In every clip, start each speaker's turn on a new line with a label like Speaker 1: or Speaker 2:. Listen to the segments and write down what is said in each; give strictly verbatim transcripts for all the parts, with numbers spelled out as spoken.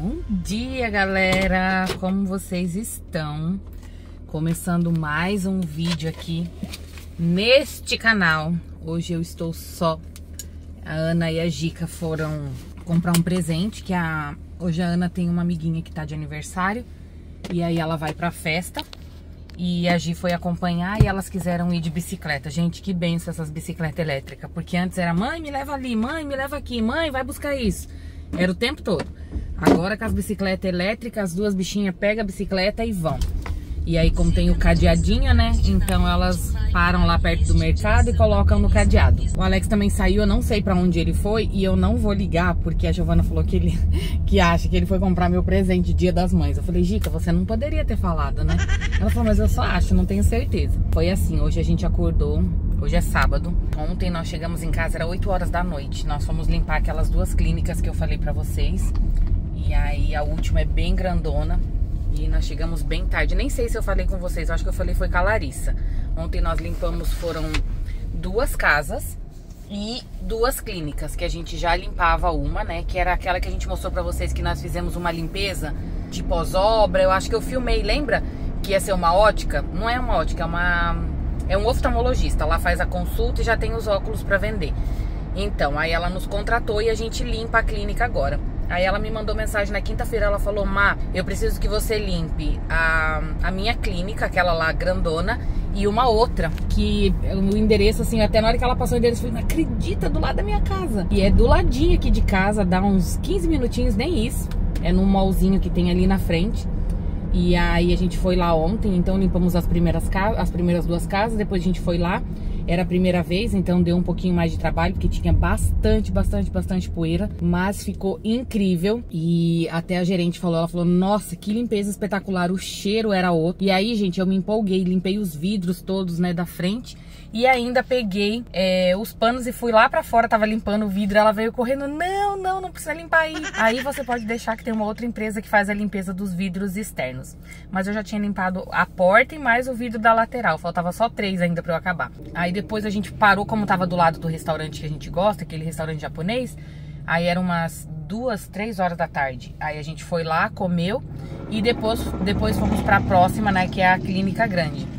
Speaker 1: Bom dia, galera! Como vocês estão? Começando mais um vídeo aqui neste canal. Hoje eu estou só. A Ana e a Gica foram comprar um presente, que a... hoje a Ana tem uma amiguinha que tá de aniversário. E aí ela vai pra festa. E a Gi foi acompanhar e elas quiseram ir de bicicleta. Gente, que benção essas bicicletas elétricas. Porque antes era, mãe, me leva ali, mãe, me leva aqui, mãe, vai buscar isso. Era o tempo todo. Agora com as bicicletas elétricas, as duas bichinhas pegam a bicicleta e vão. E aí, como tem o cadeadinho, né? Então elas param lá perto do mercado e colocam no cadeado. O Alex também saiu, eu não sei pra onde ele foi. E eu não vou ligar, porque a Giovana falou que ele que acha que ele foi comprar meu presente Dia das Mães. Eu falei, Gica, você não poderia ter falado, né? Ela falou, mas eu só acho, não tenho certeza. Foi assim, hoje a gente acordou. Hoje é sábado. Ontem nós chegamos em casa, era oito horas da noite. Nós fomos limpar aquelas duas clínicas que eu falei pra vocês. E aí a última é bem grandona. E nós chegamos bem tarde. Nem sei se eu falei com vocês, eu acho que eu falei foi com a Larissa. Ontem nós limpamos, foram duas casas e duas clínicas. Que a gente já limpava uma, né? Que era aquela que a gente mostrou pra vocês que nós fizemos uma limpeza de pós-obra. Eu acho que eu filmei, lembra? Que ia ser uma ótica. Não é uma ótica, é uma... É um oftalmologista, lá faz a consulta e já tem os óculos pra vender. Então, aí ela nos contratou e a gente limpa a clínica agora. Aí ela me mandou mensagem na quinta-feira, ela falou, Má, eu preciso que você limpe a, a minha clínica, aquela lá grandona, e uma outra, que o endereço, assim, até na hora que ela passou o endereço, eu falei, não acredita, do lado da minha casa. E é do ladinho aqui de casa, dá uns quinze minutinhos, nem isso. É num mallzinho que tem ali na frente. E aí a gente foi lá ontem, então limpamos as primeiras, casas, as primeiras duas casas, depois a gente foi lá, era a primeira vez, então deu um pouquinho mais de trabalho, porque tinha bastante, bastante, bastante poeira, mas ficou incrível. E até a gerente falou, ela falou, nossa, que limpeza espetacular, o cheiro era outro. E aí, gente, eu me empolguei, limpei os vidros todos, né, da frente. E ainda peguei é, os panos e fui lá pra fora, tava limpando o vidro, ela veio correndo, não, não, não precisa limpar aí. Aí você pode deixar que tem uma outra empresa que faz a limpeza dos vidros externos. Mas eu já tinha limpado a porta e mais o vidro da lateral, faltava só três ainda pra eu acabar. Aí depois a gente parou, como tava do lado do restaurante que a gente gosta, aquele restaurante japonês, aí eram umas duas, três horas da tarde. Aí a gente foi lá, comeu e depois, depois fomos pra próxima, né, que é a clínica grande.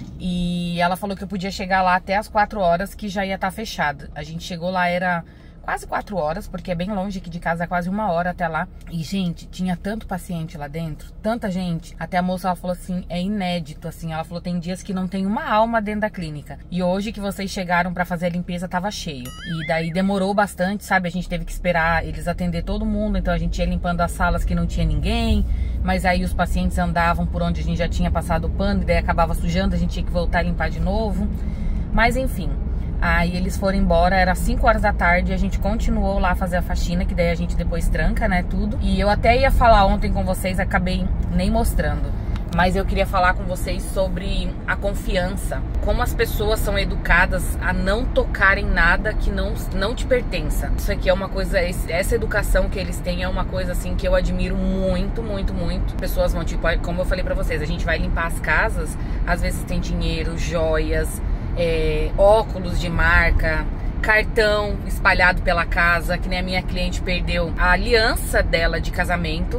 Speaker 1: E ela falou que eu podia chegar lá até as quatro horas, que já ia estar fechada. A gente chegou lá, era quase quatro horas, porque é bem longe aqui de casa, é quase uma hora até lá. E, gente, tinha tanto paciente lá dentro, tanta gente. Até a moça, ela falou assim, é inédito, assim. Ela falou, tem dias que não tem uma alma dentro da clínica. E hoje que vocês chegaram pra fazer a limpeza, tava cheio. E daí demorou bastante, sabe? A gente teve que esperar eles atender todo mundo. Então a gente ia limpando as salas que não tinha ninguém. Mas aí os pacientes andavam por onde a gente já tinha passado o pano, e daí acabava sujando, a gente tinha que voltar a limpar de novo. Mas enfim, aí eles foram embora, era cinco horas da tarde, a gente continuou lá a fazer a faxina, que daí a gente depois tranca, né, tudo. E eu até ia falar ontem com vocês, acabei nem mostrando. Mas eu queria falar com vocês sobre a confiança. Como as pessoas são educadas a não tocar em nada que não, não te pertença. Isso aqui é uma coisa, essa educação que eles têm é uma coisa assim que eu admiro muito, muito, muito. Pessoas vão, tipo, como eu falei pra vocês, a gente vai limpar as casas, às vezes tem dinheiro, joias, é, óculos de marca, cartão espalhado pela casa, que nem a minha cliente perdeu a aliança dela de casamento.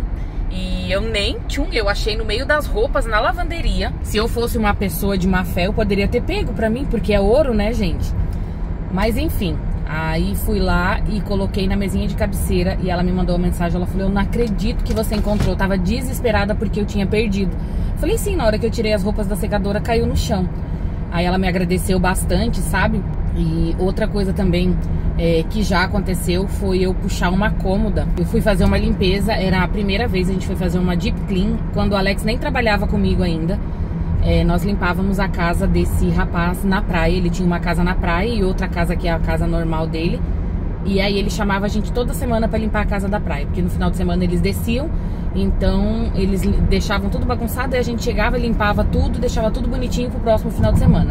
Speaker 1: E eu nem, tchum, eu achei no meio das roupas na lavanderia. Se eu fosse uma pessoa de má fé, eu poderia ter pego pra mim, porque é ouro, né, gente? Mas enfim, aí fui lá e coloquei na mesinha de cabeceira e ela me mandou uma mensagem, ela falou, eu não acredito que você encontrou, eu tava desesperada porque eu tinha perdido. Falei sim, na hora que eu tirei as roupas da secadora, caiu no chão. Aí ela me agradeceu bastante, sabe? E outra coisa também é, que já aconteceu foi eu puxar uma cômoda. Eu fui fazer uma limpeza, era a primeira vez, a gente foi fazer uma deep clean, quando o Alex nem trabalhava comigo ainda. É, nós limpávamos a casa desse rapaz na praia, ele tinha uma casa na praia e outra casa que é a casa normal dele. E aí ele chamava a gente toda semana pra limpar a casa da praia, porque no final de semana eles desciam, então eles deixavam tudo bagunçado, e a gente chegava, limpava tudo, deixava tudo bonitinho pro próximo final de semana.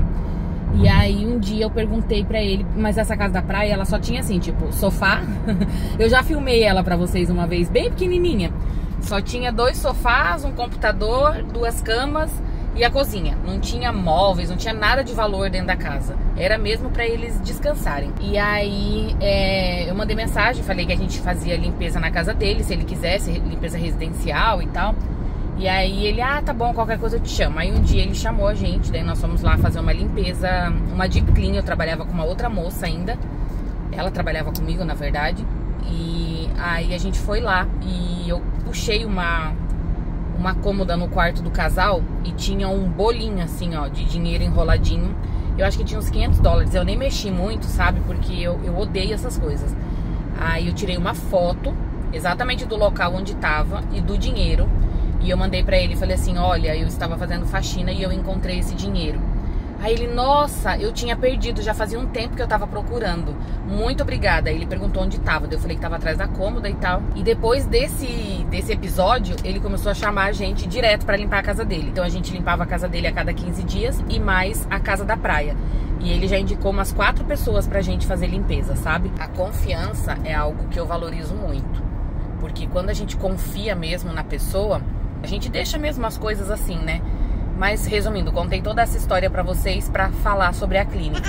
Speaker 1: E aí um dia eu perguntei pra ele, mas essa casa da praia, ela só tinha assim, tipo, sofá. Eu já filmei ela pra vocês uma vez, bem pequenininha. Só tinha dois sofás, um computador, duas camas e a cozinha. Não tinha móveis, não tinha nada de valor dentro da casa. Era mesmo pra eles descansarem. E aí é, eu mandei mensagem, falei que a gente fazia limpeza na casa dele, se ele quisesse, limpeza residencial e tal. E aí ele, ah, tá bom, qualquer coisa eu te chamo. Aí um dia ele chamou a gente, daí nós fomos lá fazer uma limpeza, uma deep clean. Eu trabalhava com uma outra moça ainda. Ela trabalhava comigo, na verdade. E aí a gente foi lá e eu puxei uma, uma cômoda no quarto do casal e tinha um bolinho assim, ó, de dinheiro enroladinho. Eu acho que tinha uns quinhentos dólares. Eu nem mexi muito, sabe? Porque eu, eu odeio essas coisas. Aí eu tirei uma foto exatamente do local onde tava e do dinheiro. E eu mandei pra ele, falei assim, olha, eu estava fazendo faxina e eu encontrei esse dinheiro. Aí ele, nossa, eu tinha perdido, já fazia um tempo que eu tava procurando. Muito obrigada. Aí ele perguntou onde tava. Eu falei que tava atrás da cômoda e tal. E depois desse, desse episódio, ele começou a chamar a gente direto pra limpar a casa dele. Então a gente limpava a casa dele a cada quinze dias e mais a casa da praia. E ele já indicou umas quatro pessoas pra gente fazer limpeza, sabe? A confiança é algo que eu valorizo muito. Porque quando a gente confia mesmo na pessoa, a gente deixa mesmo as coisas assim, né? Mas resumindo, contei toda essa história pra vocês pra falar sobre a clínica.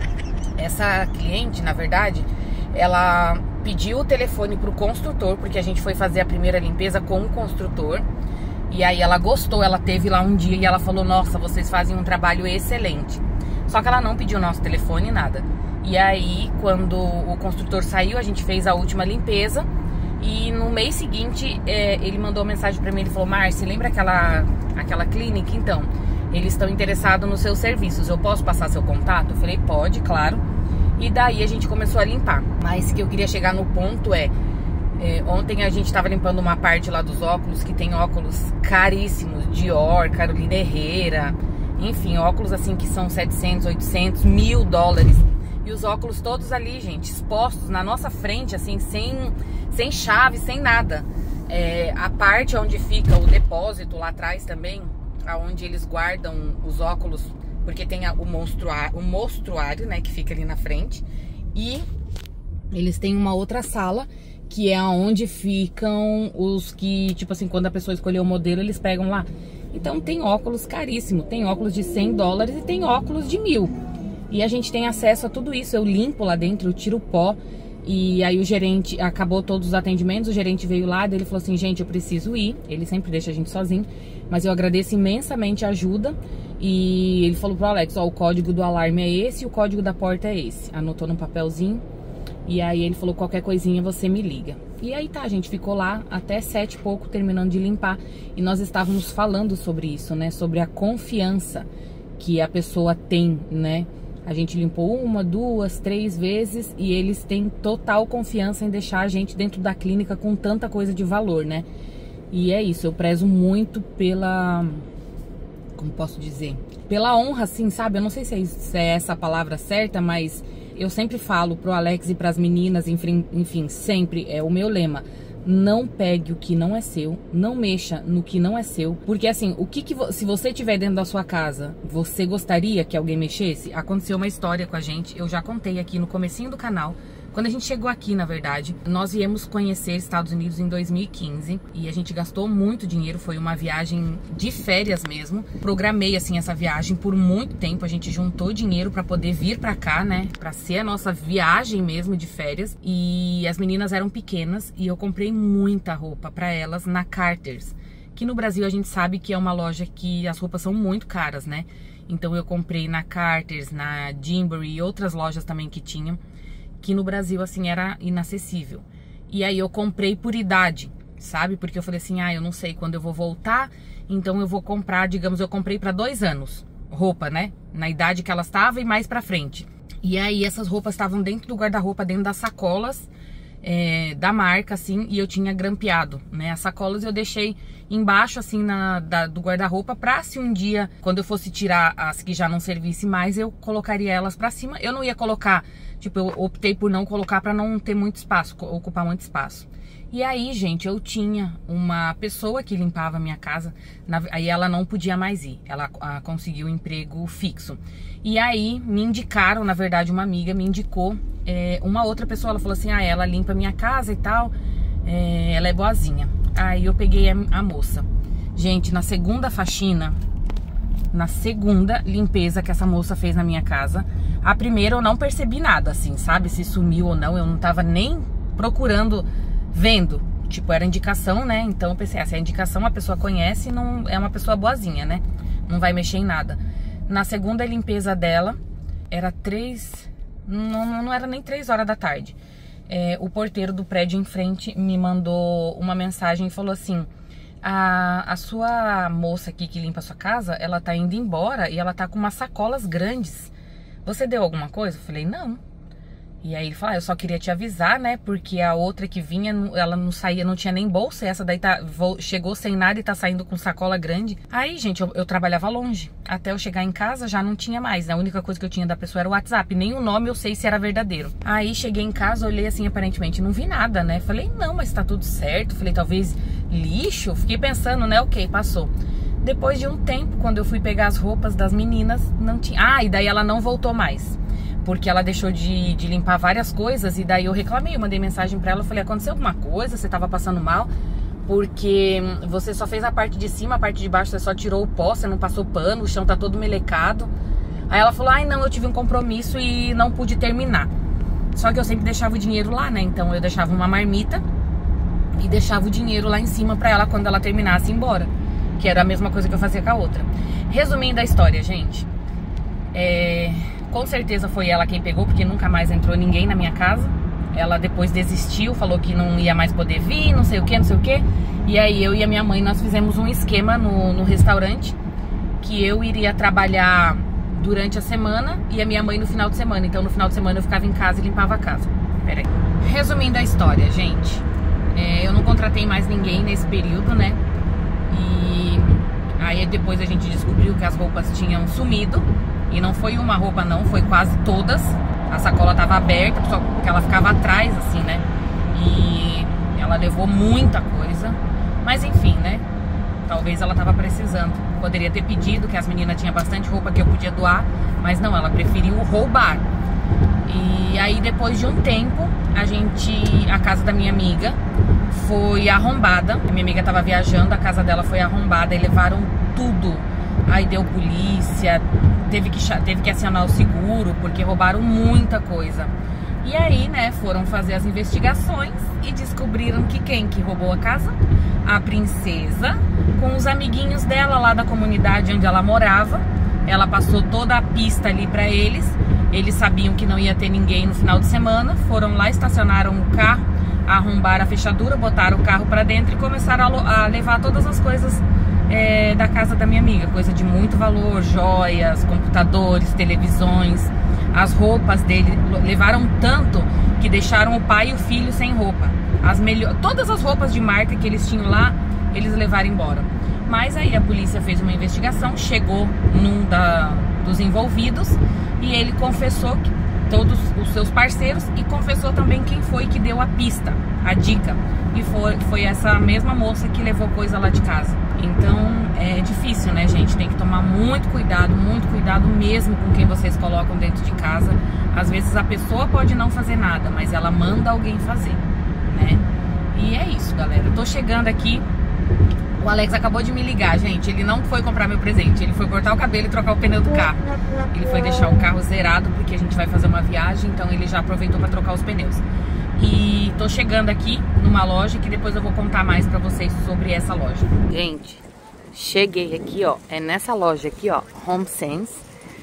Speaker 1: Essa cliente, na verdade, ela pediu o telefone pro construtor, porque a gente foi fazer a primeira limpeza com o construtor. E aí ela gostou, ela teve lá um dia e ela falou, nossa, vocês fazem um trabalho excelente. Só que ela não pediu nosso telefone, nada. E aí, quando o construtor saiu, a gente fez a última limpeza. E no mês seguinte, é, ele mandou uma mensagem pra mim, ele falou, Márcia, lembra aquela, aquela clínica? Então, eles estão interessados nos seus serviços, eu posso passar seu contato? Eu falei, pode, claro. E daí a gente começou a limpar. Mas o que eu queria chegar no ponto é, é ontem a gente tava limpando uma parte lá dos óculos, que tem óculos caríssimos, Dior, Carolina Herrera, enfim, óculos assim que são setecentos, oitocentos, mil dólares. E os óculos todos ali, gente, expostos na nossa frente, assim, sem, sem chave, sem nada. É, a parte onde fica o depósito lá atrás também, aonde eles guardam os óculos, porque tem a, o, monstruário, o mostruário, né, que fica ali na frente. E eles têm uma outra sala, que é onde ficam os que, tipo assim, quando a pessoa escolheu o modelo, eles pegam lá. Então tem óculos caríssimos, tem óculos de cem dólares e tem óculos de mil. E a gente tem acesso a tudo isso, eu limpo lá dentro, eu tiro o pó. E aí o gerente, acabou todos os atendimentos, o gerente veio lá, ele falou assim, gente, eu preciso ir. Ele sempre deixa a gente sozinho, mas eu agradeço imensamente a ajuda. E ele falou pro Alex, ó, o código do alarme é esse e o código da porta é esse. Anotou num papelzinho. E aí ele falou, qualquer coisinha você me liga. E aí tá, a gente ficou lá até sete e pouco, terminando de limpar. E nós estávamos falando sobre isso, né, sobre a confiança que a pessoa tem, né. A gente limpou uma, duas, três vezes e eles têm total confiança em deixar a gente dentro da clínica com tanta coisa de valor, né? E é isso, eu prezo muito pela... Como posso dizer? Pela honra, assim, sabe? Eu não sei se é, se é essa a palavra certa, mas eu sempre falo pro Alex e pras meninas, enfim, enfim, sempre é o meu lema. Não pegue o que não é seu, não mexa no que não é seu, porque assim, o que que vo- se você tiver dentro da sua casa, você gostaria que alguém mexesse? Aconteceu uma história com a gente, eu já contei aqui no comecinho do canal. Quando a gente chegou aqui, na verdade, nós viemos conhecer Estados Unidos em dois mil e quinze e a gente gastou muito dinheiro, foi uma viagem de férias mesmo. Programei, assim, essa viagem por muito tempo, a gente juntou dinheiro pra poder vir pra cá, né, pra ser a nossa viagem mesmo de férias. E as meninas eram pequenas e eu comprei muita roupa pra elas na Carter's, que no Brasil a gente sabe que é uma loja que as roupas são muito caras, né. Então eu comprei na Carter's, na Gymboree e outras lojas também que tinham, que no Brasil, assim, era inacessível. E aí eu comprei por idade, sabe? Porque eu falei assim, ah, eu não sei quando eu vou voltar, então eu vou comprar, digamos, eu comprei para dois anos roupa, né? Na idade que elas estavam e mais pra frente. E aí essas roupas estavam dentro do guarda-roupa, dentro das sacolas é, da marca, assim, e eu tinha grampeado, né? As sacolas eu deixei embaixo, assim, na, da, do guarda-roupa, pra se um dia, quando eu fosse tirar as que já não servissem mais, eu colocaria elas pra cima. Eu não ia colocar, tipo, eu optei por não colocar pra não ter muito espaço, ocupar muito espaço. E aí, gente, eu tinha uma pessoa que limpava a minha casa, na, aí ela não podia mais ir, ela a, conseguiu um emprego fixo. E aí me indicaram, na verdade, uma amiga me indicou é, uma outra pessoa, ela falou assim, ah, ela limpa a minha casa e tal, é, ela é boazinha. Aí eu peguei a, a moça. Gente, na segunda faxina, na segunda limpeza que essa moça fez na minha casa. A primeira eu não percebi nada, assim, sabe? Se sumiu ou não, eu não tava nem procurando, vendo. Tipo, era indicação, né? Então eu pensei, ah, se é indicação, a pessoa conhece, não é uma pessoa boazinha, né? Não vai mexer em nada. Na segunda limpeza dela, era três... Não, não era nem três horas da tarde. É, o porteiro do prédio em frente me mandou uma mensagem e falou assim: a, a sua moça aqui que limpa a sua casa, ela tá indo embora e ela tá com umas sacolas grandes. Você deu alguma coisa? Eu falei, não. E aí ele falou, ah, eu só queria te avisar, né? Porque a outra que vinha, ela não saía, não tinha nem bolsa. E essa daí tá, chegou sem nada e tá saindo com sacola grande. Aí, gente, eu, eu trabalhava longe. Até eu chegar em casa já não tinha mais. A única coisa que eu tinha da pessoa era o WhatsApp. Nem o nome eu sei se era verdadeiro. Aí cheguei em casa, olhei assim, aparentemente não vi nada, né? Falei, não, mas tá tudo certo. Falei, talvez lixo. Fiquei pensando, né? Ok, passou. Depois de um tempo, quando eu fui pegar as roupas das meninas, não tinha... Ah, e daí ela não voltou mais. Porque ela deixou de, de limpar várias coisas. E daí eu reclamei, eu mandei mensagem pra ela. Eu falei, aconteceu alguma coisa? Você tava passando mal? Porque você só fez a parte de cima, a parte de baixo você só tirou o pó, você não passou pano, o chão tá todo melecado. Aí ela falou, ai não, eu tive um compromisso e não pude terminar. Só que eu sempre deixava o dinheiro lá, né? Então eu deixava uma marmita e deixava o dinheiro lá em cima pra ela quando ela terminasse ir embora. Que era a mesma coisa que eu fazia com a outra. Resumindo a história, gente. É... Com certeza foi ela quem pegou, porque nunca mais entrou ninguém na minha casa. Ela depois desistiu, falou que não ia mais poder vir, não sei o que, não sei o que. E aí eu e a minha mãe, nós fizemos um esquema no, no restaurante, que eu iria trabalhar durante a semana e a minha mãe no final de semana. Então no final de semana eu ficava em casa e limpava a casa. Pera aí. Resumindo a história, gente. É, eu não contratei mais ninguém nesse período, né? E aí depois a gente descobriu que as roupas tinham sumido. E não foi uma roupa não, foi quase todas. A sacola tava aberta, só que ela ficava atrás, assim, né? E ela levou muita coisa. Mas enfim, né? Talvez ela tava precisando. Poderia ter pedido, que as meninas tinham bastante roupa que eu podia doar. Mas não, ela preferiu roubar. E aí depois de um tempo, a gente... A casa da minha amiga foi arrombada. A minha amiga tava viajando, a casa dela foi arrombada e levaram tudo. Aí deu polícia, teve que, teve que acionar o seguro, porque roubaram muita coisa. E aí, né, foram fazer as investigações e descobriram que quem que roubou a casa? A princesa, com os amiguinhos dela lá da comunidade onde ela morava. Ela passou toda a pista ali pra eles. Eles sabiam que não ia ter ninguém no final de semana. Foram lá, estacionaram o carro, arrombaram a fechadura, botaram o carro pra dentro e começaram a, a levar todas as coisas É, da casa da minha amiga, coisa de muito valor, joias, computadores, televisões. As roupas dele levaram tanto que deixaram o pai e o filho sem roupa. As melhor... Todas as roupas de marca que eles tinham lá, eles levaram embora. Mas aí a polícia fez uma investigação, chegou num da... dos envolvidos e ele confessou que todos os seus parceiros e confessou também quem foi que deu a pista, a dica. E foi, foi essa mesma moça que levou coisa lá de casa. Então é difícil, né, gente? Tem que tomar muito cuidado, muito cuidado mesmo com quem vocês colocam dentro de casa. Às vezes a pessoa pode não fazer nada, mas ela manda alguém fazer, né? E é isso, galera. Eu tô chegando aqui. O Alex acabou de me ligar, gente. Ele não foi comprar meu presente, ele foi cortar o cabelo e trocar o pneu do carro. Ele foi deixar o carro zerado porque a gente vai fazer uma viagem, então ele já aproveitou para trocar os pneus. E tô chegando aqui numa loja que depois eu vou contar mais pra vocês sobre essa loja. Gente, cheguei aqui, ó. É nessa loja aqui, ó, Home Sense.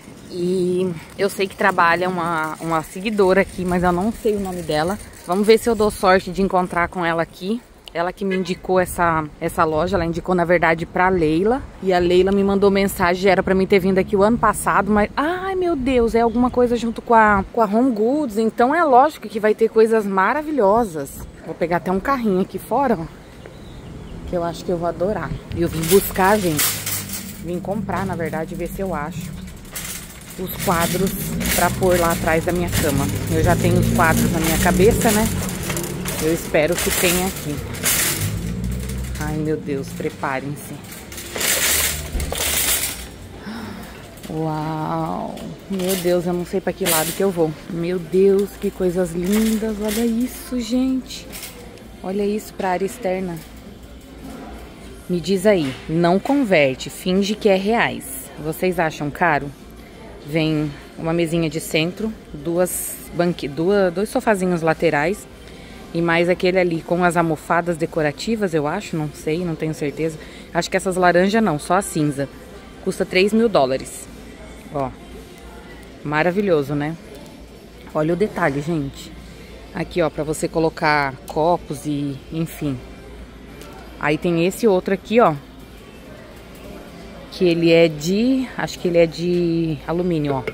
Speaker 1: E eu sei que trabalha uma, uma seguidora aqui, mas eu não sei o nome dela. Vamos ver se eu dou sorte de encontrar com ela aqui. Ela que me indicou essa, essa loja, ela indicou na verdade pra Leila. E a Leila me mandou mensagem, era pra mim ter vindo aqui o ano passado, mas... Ai meu Deus, é alguma coisa junto com a, com a Home Goods, então é lógico que vai ter coisas maravilhosas. Vou pegar até um carrinho aqui fora, ó, que eu acho que eu vou adorar. E eu vim buscar, gente, vim comprar na verdade, ver se eu acho os quadros pra pôr lá atrás da minha cama. Eu já tenho os quadros na minha cabeça, né? Eu espero que tenha aqui. Ai, meu Deus, preparem-se. Uau! Meu Deus, eu não sei pra que lado que eu vou. Meu Deus, que coisas lindas. Olha isso, gente. Olha isso pra área externa. Me diz aí, não converte, finge que é reais. Vocês acham caro? Vem uma mesinha de centro, duas banque... duas... dois sofazinhos laterais e mais aquele ali com as almofadas decorativas, eu acho, não sei, não tenho certeza. Acho que essas laranjas não, só a cinza. Custa três mil dólares. Ó, maravilhoso, né? Olha o detalhe, gente. Aqui, ó, pra você colocar copos e enfim. Aí tem esse outro aqui, ó. Que ele é de... acho que ele é de alumínio, ó.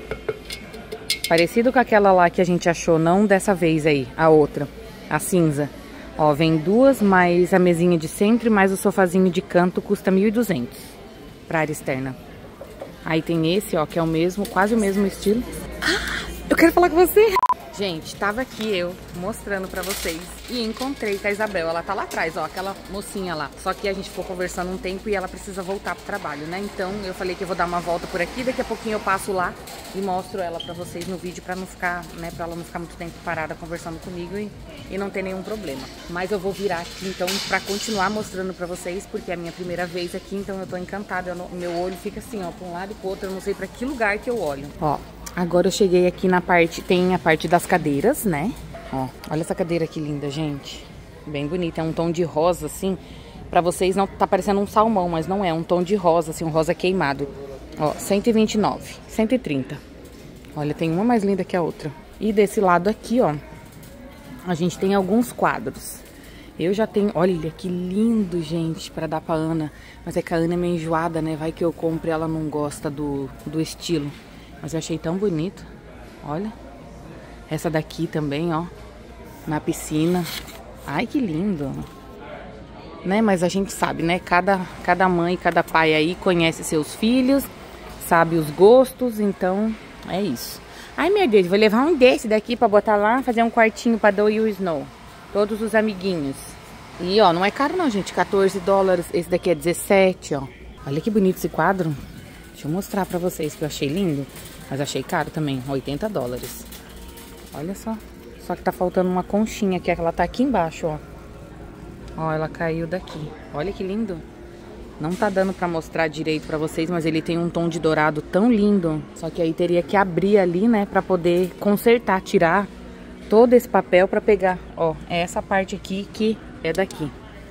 Speaker 1: Parecido com aquela lá que a gente achou, não dessa vez aí, a outra. A cinza. Ó, vem duas, mais a mesinha de centro e mais o sofazinho de canto, custa mil e duzentos pra área externa. Aí tem esse, ó, que é o mesmo, quase o mesmo estilo. Ah, eu quero falar com você! Gente, tava aqui eu mostrando pra vocês e encontrei com a Isabel. Ela tá lá atrás, ó, aquela mocinha lá. Só que a gente ficou conversando um tempo e ela precisa voltar pro trabalho, né? Então eu falei que eu vou dar uma volta por aqui, daqui a pouquinho eu passo lá e mostro ela pra vocês no vídeo pra não ficar, né, pra ela não ficar muito tempo parada conversando comigo e, e não ter nenhum problema. Mas eu vou virar aqui então pra continuar mostrando pra vocês, porque é a minha primeira vez aqui, então eu tô encantada. O meu olho fica assim, ó, pra um lado e pro outro, eu não sei pra que lugar que eu olho. Ó. Agora eu cheguei aqui na parte, tem a parte das cadeiras, né? Ó, olha essa cadeira que linda, gente. Bem bonita, é um tom de rosa, assim. Pra vocês não tá parecendo um salmão, mas não é, um tom de rosa, assim, um rosa queimado. Ó, cento e vinte e nove, cento e trinta. Olha, tem uma mais linda que a outra. E desse lado aqui, ó, a gente tem alguns quadros. Eu já tenho, olha que lindo, gente, pra dar pra Ana. Mas é que a Ana é meio enjoada, né? Vai que eu compro e ela não gosta do, do estilo. Mas eu achei tão bonito. Olha. Essa daqui também, ó. Na piscina. Ai, que lindo. Né? Mas a gente sabe, né? Cada, cada mãe, cada pai aí conhece seus filhos. Sabe os gostos. Então, é isso. Ai, meu Deus. Vou levar um desse daqui pra botar lá. Fazer um quartinho pra Doe e o Snow. Todos os amiguinhos. E, ó, não é caro não, gente. quatorze dólares. Esse daqui é dezessete, ó. Olha que bonito esse quadro. Deixa eu mostrar pra vocês que eu achei lindo. Mas achei caro também, oitenta dólares. Olha só. Só que tá faltando uma conchinha aqui, ela tá aqui embaixo, ó. Ó, ela caiu daqui. Olha que lindo. Não tá dando pra mostrar direito pra vocês, mas ele tem um tom de dourado tão lindo. Só que aí teria que abrir ali, né, pra poder consertar, tirar todo esse papel pra pegar. Ó, é essa parte aqui que é daqui.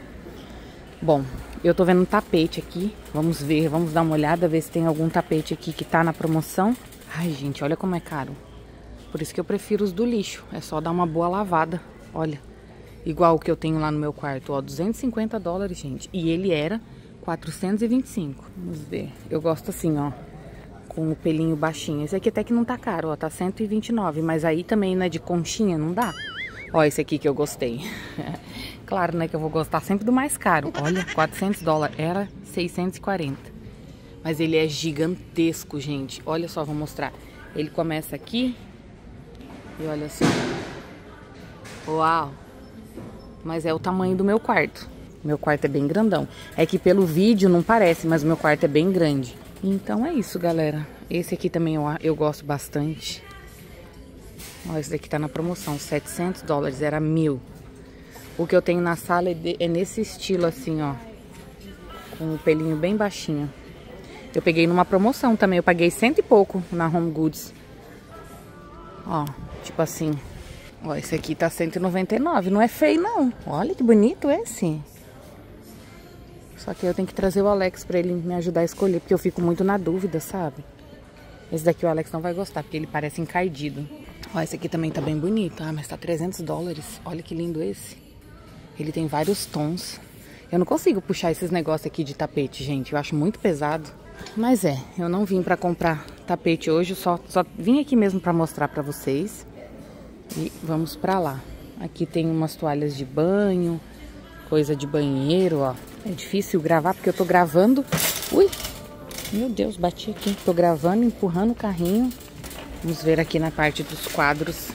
Speaker 1: Bom, eu tô vendo um tapete aqui. Vamos ver, vamos dar uma olhada, ver se tem algum tapete aqui que tá na promoção. Ai, gente, olha como é caro. Por isso que eu prefiro os do lixo. É só dar uma boa lavada. Olha, igual o que eu tenho lá no meu quarto, ó, duzentos e cinquenta dólares, gente. E ele era quatrocentos e vinte e cinco. Vamos ver. Eu gosto assim, ó, com o pelinho baixinho. Esse aqui até que não tá caro, ó, tá cento e vinte e nove. Mas aí também, né, de conchinha, não dá. Ó, esse aqui que eu gostei. Claro, né, que eu vou gostar sempre do mais caro. Olha, quatrocentos dólares. Era seiscentos e quarenta. Mas ele é gigantesco, gente. Olha só, vou mostrar. Ele começa aqui. E olha só. Uau! Mas é o tamanho do meu quarto. Meu quarto é bem grandão. É que pelo vídeo não parece, mas o meu quarto é bem grande. Então é isso, galera. Esse aqui também eu, eu gosto bastante. Ó, esse daqui tá na promoção. setecentos dólares, era mil. O que eu tenho na sala é, de, é nesse estilo assim, ó. Com o pelinho bem baixinho. Eu peguei numa promoção também. Eu paguei cento e pouco na Home Goods. Ó, tipo assim. Ó, esse aqui tá cento e noventa e nove. Não é feio, não. Olha que bonito esse. Só que eu tenho que trazer o Alex pra ele me ajudar a escolher. Porque eu fico muito na dúvida, sabe? Esse daqui o Alex não vai gostar, porque ele parece encardido. Ó, esse aqui também tá bem bonito. Ah, mas tá trezentos dólares. Olha que lindo esse. Ele tem vários tons. Eu não consigo puxar esses negócios aqui de tapete, gente. Eu acho muito pesado. Mas é, eu não vim pra comprar tapete hoje, só, só vim aqui mesmo pra mostrar pra vocês. E vamos pra lá. Aqui tem umas toalhas de banho, coisa de banheiro, ó. É difícil gravar porque eu tô gravando. Ui, meu Deus, bati aqui. Tô gravando, empurrando o carrinho. Vamos ver aqui na parte dos quadros.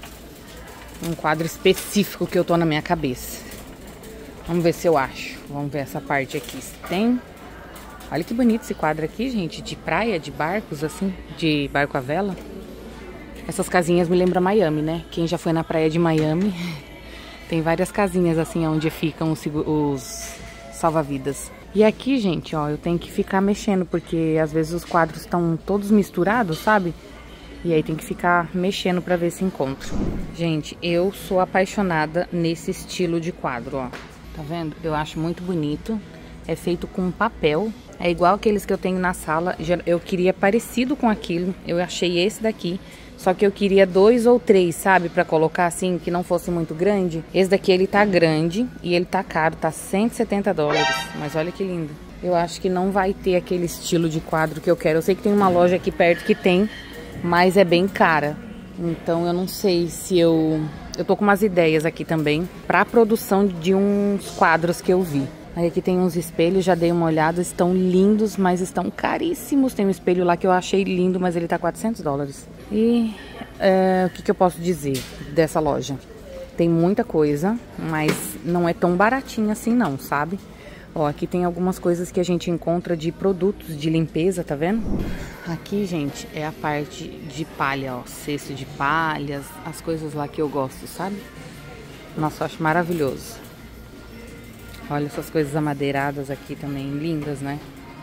Speaker 1: Um quadro específico que eu tô na minha cabeça. Vamos ver se eu acho. Vamos ver essa parte aqui se tem. Olha que bonito esse quadro aqui, gente, de praia, de barcos, assim, de barco à vela. Essas casinhas me lembram Miami, né? Quem já foi na praia de Miami, tem várias casinhas, assim, onde ficam os, os salva-vidas. E aqui, gente, ó, eu tenho que ficar mexendo, porque às vezes os quadros estão todos misturados, sabe? E aí tem que ficar mexendo pra ver se encontra. Gente, eu sou apaixonada nesse estilo de quadro, ó. Tá vendo? Eu acho muito bonito. É feito com papel. É igual aqueles que eu tenho na sala. Eu queria parecido com aquilo. Eu achei esse daqui. Só que eu queria dois ou três, sabe? Pra colocar assim, que não fosse muito grande. Esse daqui, ele tá grande e ele tá caro. Tá cento e setenta dólares. Mas olha que lindo. Eu acho que não vai ter aquele estilo de quadro que eu quero. Eu sei que tem uma loja aqui perto que tem, mas é bem cara. Então eu não sei se eu... Eu tô com umas ideias aqui também pra produção de uns quadros que eu vi. Aí aqui tem uns espelhos, já dei uma olhada, estão lindos, mas estão caríssimos. Tem um espelho lá que eu achei lindo, mas ele tá quatrocentos dólares. E é, o que, que eu posso dizer dessa loja? Tem muita coisa, mas não é tão baratinho assim não, sabe? Ó, aqui tem algumas coisas que a gente encontra de produtos de limpeza, tá vendo? Aqui, gente, é a parte de palha, ó, cesto de palhas, as coisas lá que eu gosto, sabe? Nossa, eu acho maravilhoso. Olha essas coisas amadeiradas aqui também, lindas, né?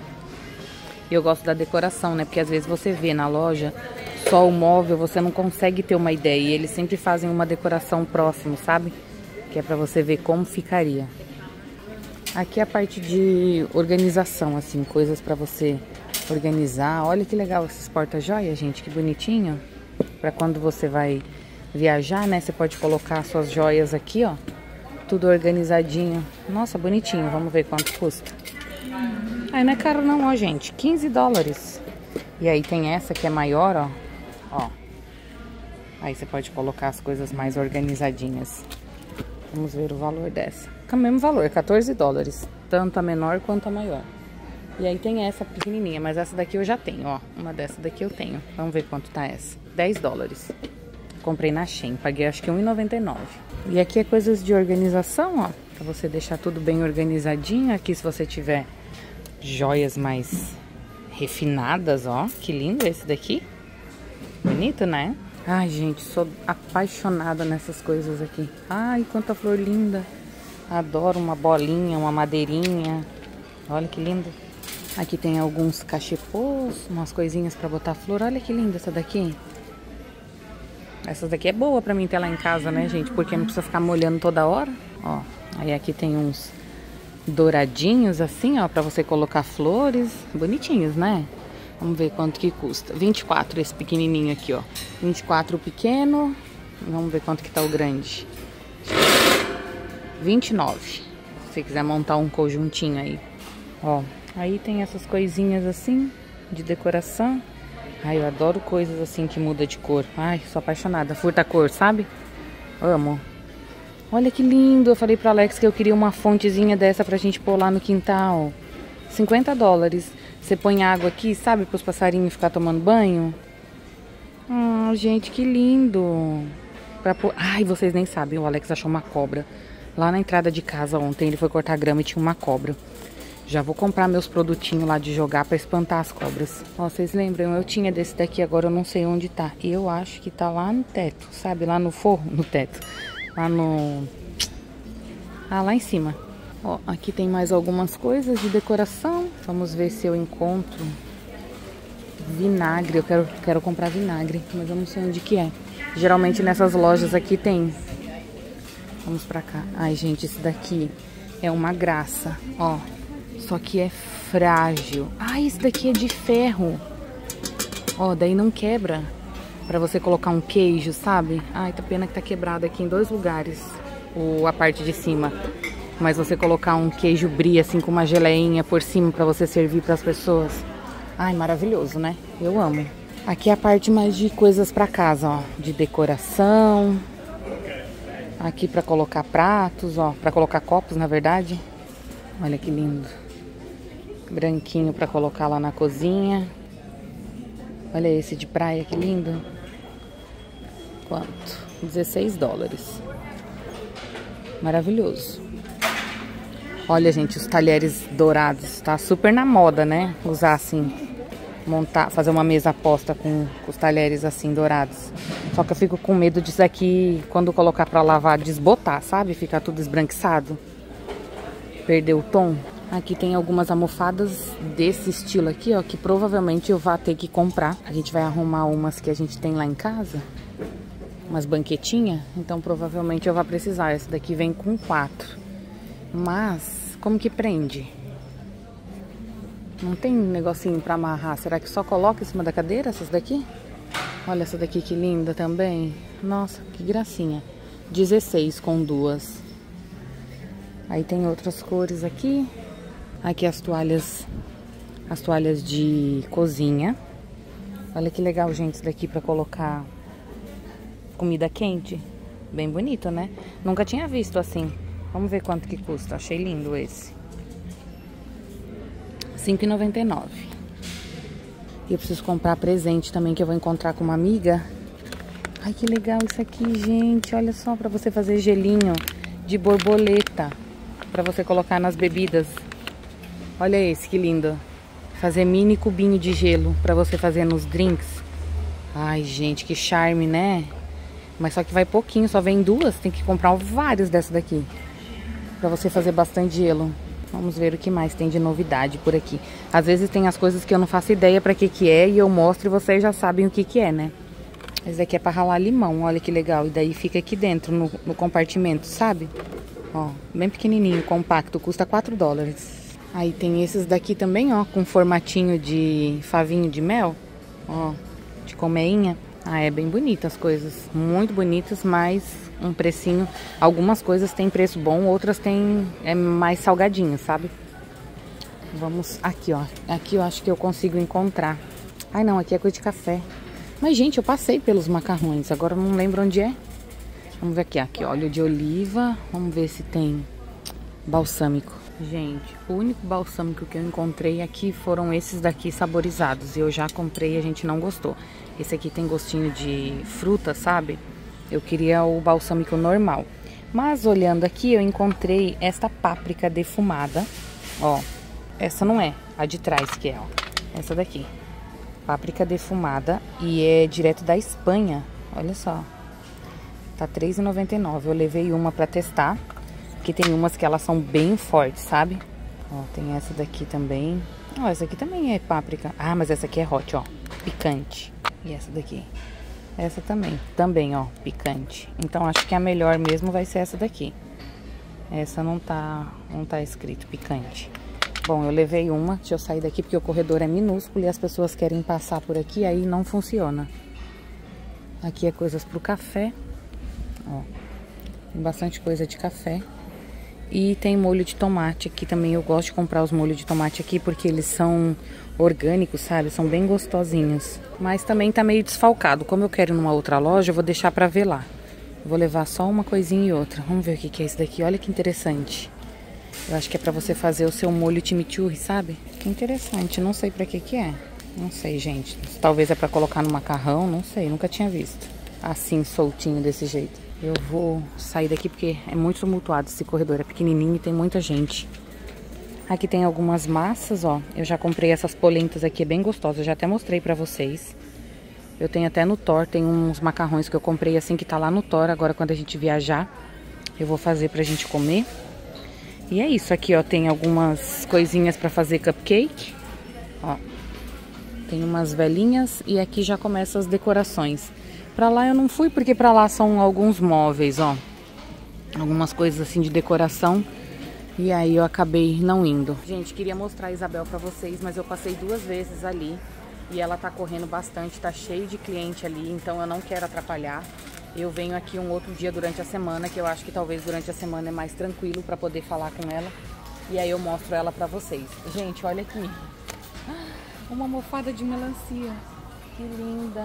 Speaker 1: E eu gosto da decoração, né? Porque às vezes você vê na loja só o móvel, você não consegue ter uma ideia. E eles sempre fazem uma decoração próximo, sabe? Que é pra você ver como ficaria. Aqui é a parte de organização, assim, coisas pra você organizar. Olha que legal esses porta-joias, gente, que bonitinho. Pra quando você vai viajar, né? Você pode colocar suas joias aqui, ó. Tudo organizadinho. Nossa, bonitinho. Vamos ver quanto custa. Ai, não é caro não, ó, gente. quinze dólares. E aí tem essa que é maior, ó. Ó. Aí você pode colocar as coisas mais organizadinhas. Vamos ver o valor dessa. É o mesmo valor, quatorze dólares. Tanto a menor quanto a maior. E aí tem essa pequenininha, mas essa daqui eu já tenho, ó. Uma dessa daqui eu tenho. Vamos ver quanto tá essa. dez dólares. Comprei na Shein, paguei acho que um e noventa e nove. E aqui é coisas de organização, ó. Pra você deixar tudo bem organizadinho. Aqui se você tiver joias mais refinadas, ó. Que lindo esse daqui. Bonito, né? Ai, gente, sou apaixonada nessas coisas aqui. Ai, quanta flor linda. Adoro uma bolinha, uma madeirinha. Olha que lindo. Aqui tem alguns cachepôs, umas coisinhas pra botar flor. Olha que linda essa daqui. Essa daqui é boa pra mim ter lá em casa, né, gente? Porque não precisa ficar molhando toda hora. Ó, aí aqui tem uns douradinhos assim, ó, pra você colocar flores. Bonitinhos, né? Vamos ver quanto que custa. vinte e quatro esse pequenininho aqui, ó. vinte e quatro o pequeno. Vamos ver quanto que tá o grande. vinte e nove. Se você quiser montar um conjuntinho aí. Ó, aí tem essas coisinhas assim, de decoração. Ai, eu adoro coisas assim que muda de cor. Ai, sou apaixonada. Furta cor, sabe? Amo. Olha que lindo. Eu falei pro Alex que eu queria uma fontezinha dessa pra gente pôr lá no quintal. cinquenta dólares. Você põe água aqui, sabe? Para os passarinhos ficar tomando banho. Ah, gente, que lindo. Pra pôr... Ai, vocês nem sabem. O Alex achou uma cobra. Lá na entrada de casa ontem, ele foi cortar grama e tinha uma cobra. Já vou comprar meus produtinhos lá de jogar pra espantar as cobras. Ó, vocês lembram? Eu tinha desse daqui, agora eu não sei onde tá. E eu acho que tá lá no teto, sabe? Lá no forro, no teto. Lá no... Ah, lá em cima. Ó, aqui tem mais algumas coisas de decoração. Vamos ver se eu encontro vinagre. Eu quero, quero comprar vinagre, mas eu não sei onde que é. Geralmente nessas lojas aqui tem. Vamos pra cá. Ai, gente, esse daqui é uma graça. Ó, só que é frágil. Ai, esse daqui é de ferro. Ó, daí não quebra. Pra você colocar um queijo, sabe? Ai, tá pena que tá quebrado aqui em dois lugares. O, a parte de cima. Mas você colocar um queijo brie assim com uma geleinha por cima pra você servir pras pessoas. Ai, maravilhoso, né? Eu amo. Aqui é a parte mais de coisas pra casa, ó. De decoração. Aqui pra colocar pratos, ó. Pra colocar copos, na verdade. Olha que lindo. Branquinho pra colocar lá na cozinha. Olha esse de praia, que lindo. Quanto? dezesseis dólares. Maravilhoso. Olha, gente, os talheres dourados. Tá super na moda, né? Usar assim. Montar, fazer uma mesa posta com, com os talheres assim, dourados. Só que eu fico com medo disso aqui, quando colocar pra lavar, desbotar, sabe? Ficar tudo esbranquiçado. Perder o tom. Aqui tem algumas almofadas desse estilo aqui, ó, que provavelmente eu vou ter que comprar. A gente vai arrumar umas que a gente tem lá em casa, umas banquetinhas, então provavelmente eu vou precisar. Essa daqui vem com quatro. Mas, como que prende? Não tem negocinho pra amarrar. Será que só coloca em cima da cadeira essas daqui? Olha essa daqui que linda também. Nossa, que gracinha. dezesseis com duas. Aí tem outras cores aqui. Aqui as toalhas, as toalhas de cozinha. Olha que legal, gente, isso daqui pra colocar comida quente. Bem bonito, né? Nunca tinha visto assim. Vamos ver quanto que custa. Achei lindo esse. cinco e noventa e nove. E eu preciso comprar presente também, que eu vou encontrar com uma amiga. Ai, que legal isso aqui, gente. Olha só, pra você fazer gelinho de borboleta. Pra você colocar nas bebidas. Olha esse, que lindo. Fazer mini cubinho de gelo pra você fazer nos drinks. Ai, gente, que charme, né? Mas só que vai pouquinho, só vem duas. Tem que comprar vários dessa daqui. Pra você fazer bastante gelo. Vamos ver o que mais tem de novidade por aqui. Às vezes tem as coisas que eu não faço ideia pra que que é. E eu mostro e vocês já sabem o que que é, né? Esse daqui é pra ralar limão, olha que legal. E daí fica aqui dentro, no, no compartimento, sabe? Ó, bem pequenininho, compacto, custa quatro dólares. Aí tem esses daqui também, ó, com formatinho de favinho de mel. Ó, de colmeinha. Ah, é bem bonita as coisas. Muito bonitas, mas um precinho. Algumas coisas tem preço bom, outras tem é mais salgadinho, sabe? Vamos aqui, ó. Aqui eu acho que eu consigo encontrar. Ai, não, aqui é coisa de café. Mas, gente, eu passei pelos macarrões. Agora eu não lembro onde é. Vamos ver aqui. Aqui, óleo de oliva. Vamos ver se tem balsâmico. Gente, o único balsâmico que eu encontrei aqui foram esses daqui saborizados. Eu já comprei e a gente não gostou. Esse aqui tem gostinho de fruta, sabe? Eu queria o balsâmico normal. Mas, olhando aqui, eu encontrei esta páprica defumada. Ó, essa não é. A de trás que é, ó. Essa daqui. Páprica defumada e é direto da Espanha. Olha só. Tá três e noventa e nove. Eu levei uma pra testar. Porque tem umas que elas são bem fortes, sabe? Ó, tem essa daqui também. Ó, essa aqui também é páprica. Ah, mas essa aqui é hot, ó. Picante. E essa daqui? Essa também. Também, ó, picante. Então, acho que a melhor mesmo vai ser essa daqui. Essa não tá, não tá escrito picante. Bom, eu levei uma, deixa eu sair daqui porque o corredor é minúsculo e as pessoas querem passar por aqui, aí não funciona. Aqui é coisas pro café, ó, tem bastante coisa de café. E tem molho de tomate aqui também, eu gosto de comprar os molhos de tomate aqui porque eles são orgânicos, sabe? São bem gostosinhos. Mas também tá meio desfalcado, como eu quero ir numa outra loja, eu vou deixar pra ver lá. Vou levar só uma coisinha e outra. Vamos ver o que que é isso daqui, olha que interessante. Eu acho que é pra você fazer o seu molho chimichurri, sabe? Que interessante, não sei pra que que é. Não sei, gente. Talvez é pra colocar no macarrão, não sei, nunca tinha visto. Assim, soltinho desse jeito. Eu vou sair daqui porque é muito tumultuado esse corredor, é pequenininho e tem muita gente. Aqui tem algumas massas, ó. Eu já comprei essas polentas aqui, é bem gostosa, eu já até mostrei pra vocês. Eu tenho até no Thor, tem uns macarrões que eu comprei assim que tá lá no Thor. Agora quando a gente viajar, eu vou fazer pra gente comer. E é isso, aqui ó, tem algumas coisinhas pra fazer cupcake, ó. Tem umas velinhas e aqui já começam as decorações. Pra lá eu não fui porque pra lá são alguns móveis, ó. Algumas coisas assim de decoração. E aí eu acabei não indo. Gente, queria mostrar a Isabel pra vocês, mas eu passei duas vezes ali. E ela tá correndo bastante, tá cheio de cliente ali, então eu não quero atrapalhar. Eu venho aqui um outro dia durante a semana, que eu acho que talvez durante a semana é mais tranquilo pra poder falar com ela. E aí eu mostro ela pra vocês. Gente, olha aqui. Uma almofada de melancia. Que linda.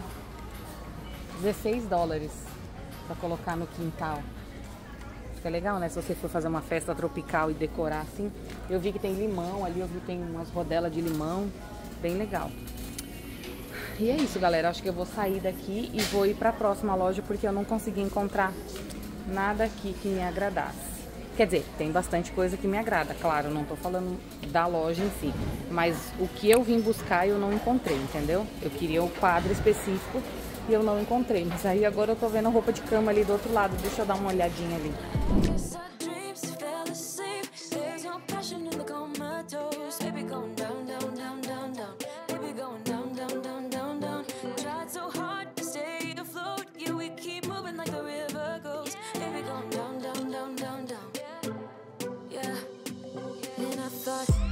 Speaker 1: dezesseis dólares pra colocar no quintal. Fica legal, né? Se você for fazer uma festa tropical e decorar assim. Eu vi que tem limão ali, eu vi que tem umas rodelas de limão. Bem legal. E é isso, galera. Acho que eu vou sair daqui e vou ir pra próxima loja porque eu não consegui encontrar nada aqui que me agradasse. Quer dizer, tem bastante coisa que me agrada, claro, não tô falando da loja em si. Mas o que eu vim buscar eu não encontrei, entendeu? Eu queria um quadro específico e eu não encontrei. Mas aí agora eu tô vendo roupa de cama ali do outro lado. Deixa eu dar uma olhadinha ali.
Speaker 2: thought